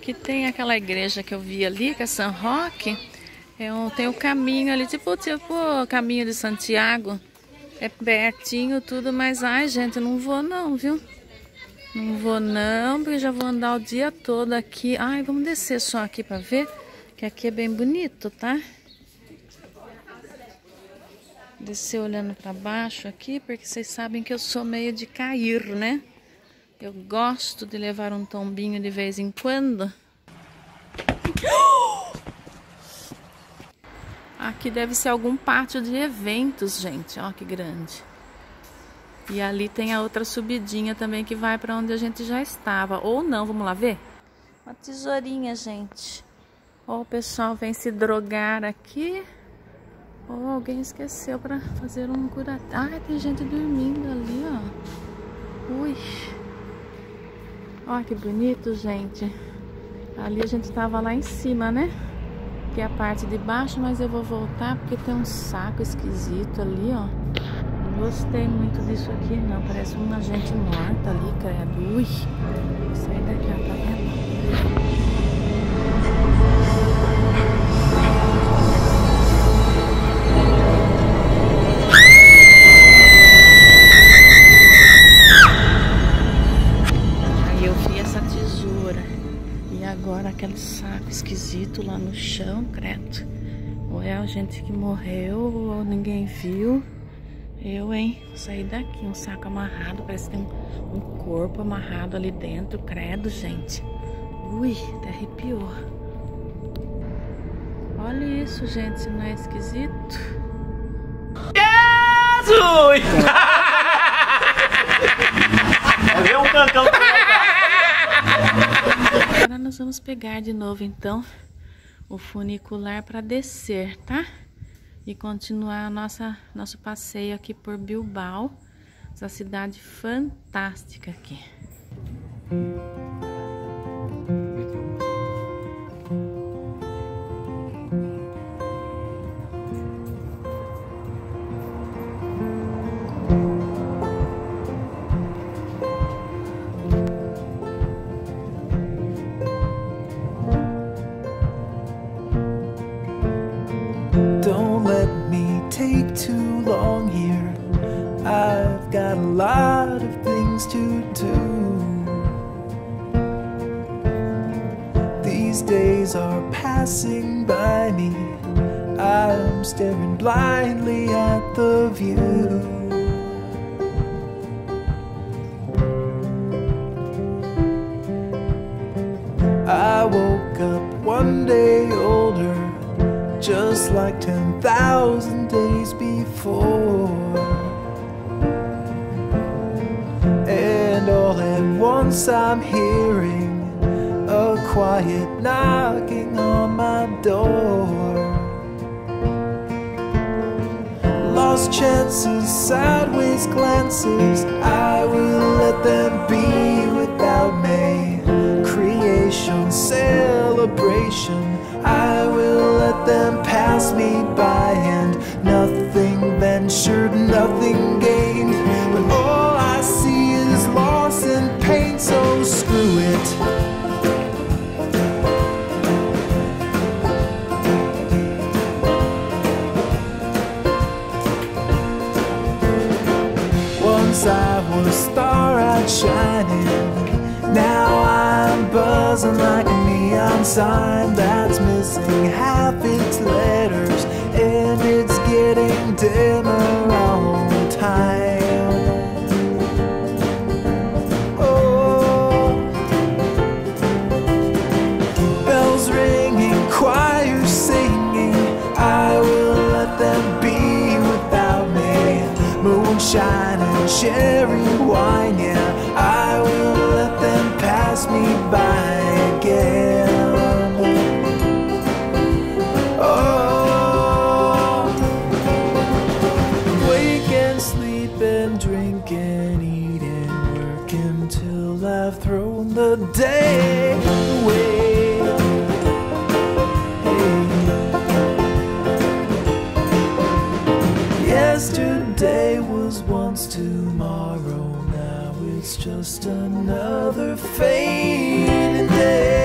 Aqui tem aquela igreja que eu vi ali, que é São Roque. Tem o caminho ali, tipo o caminho de Santiago. É pertinho tudo, mas ai gente, eu não vou não, viu? Não vou não, porque já vou andar o dia todo aqui. Ai, vamos descer só aqui pra ver, que aqui é bem bonito, tá? Descer olhando pra baixo aqui, porque vocês sabem que eu sou meio de cair, né? Eu gosto de levar um tombinho de vez em quando. Aqui deve ser algum pátio de eventos, gente. Ó, que grande. E ali tem a outra subidinha também que vai para onde a gente já estava. Ou não, vamos lá ver? Uma tesourinha, gente. Ó, o pessoal vem se drogar aqui. Ou alguém esqueceu para fazer um curativo. Ah, tem gente dormindo ali, ó. Ui. Ó, que bonito, gente. Ali a gente tava lá em cima, né? Que é a parte de baixo, mas eu vou voltar porque tem um saco esquisito ali, ó. Não gostei muito disso aqui, não. Parece uma gente morta ali, credo. Ui. Vou sair daqui, ó, tá vendo? Agora aquele saco esquisito lá no chão, credo. Ou é a gente que morreu ou ninguém viu. Eu, hein? Vou sair daqui. Um saco amarrado, parece que tem um corpo amarrado ali dentro, credo, gente. Ui, até arrepiou. Olha isso, gente, se não é esquisito. Jesus! É um cancão. Agora nós vamos pegar de novo então o funicular para descer, tá? E continuar nosso passeio aqui por Bilbao, essa cidade fantástica aqui. Don't let me take too long here. I've got a lot of things to do. These days are passing by me. I'm staring blindly at the view. I woke up one day older, just like 10,000 days before. And all at once I'm hearing a quiet knocking on my door. Lost chances, sideways glances, I will let them be without me. Creation, celebration, I will let them pass me by, and nothing ventured, nothing gained. But all I see is loss and pain, so screw it. Once I was star-eyed shining, now I'm buzzing like a neon sign that's missing half its letters, and it's getting dimmer all the time. Oh, bells ringing, choirs singing, I will let them be without me. Moonshine and cherry wine, yeah, I will let them pass me by again. Oh, wake and sleep and drink and eat and work until I've thrown the day away. Yesterday was once tomorrow, now it's just another fading day.